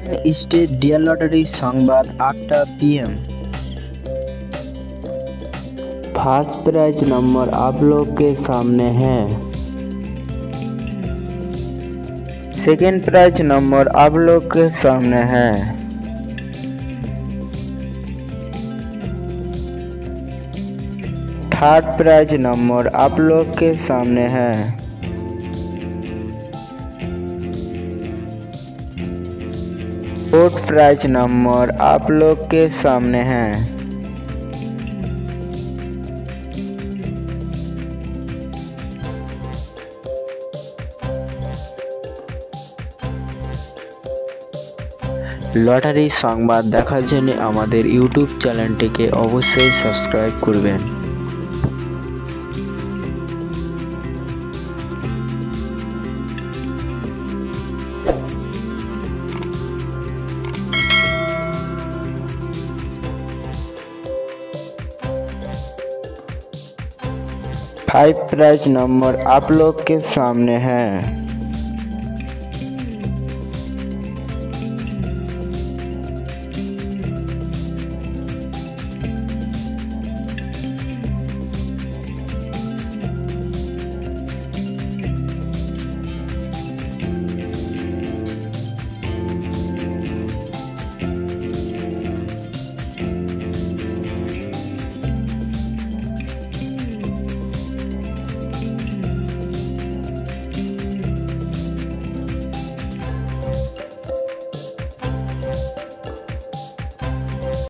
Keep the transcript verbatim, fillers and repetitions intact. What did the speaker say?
State dear lottery संवाद आठटा PM. First prize number आप लोग के सामने है। सेकेंड प्राइज नंबर आप लोग के सामने है। थर्ड प्राइज नंबर आप लोग के सामने है। फोर्थ प्राइज नंबर आप लोग के सामने है। লটারি সংবাদ দেখার জন্য আমাদের ইউটিউব চ্যানেলটিকে অবশ্যই সাবস্ক্রাইব করবেন। फाइव प्राइज नंबर आप लोग के सामने है।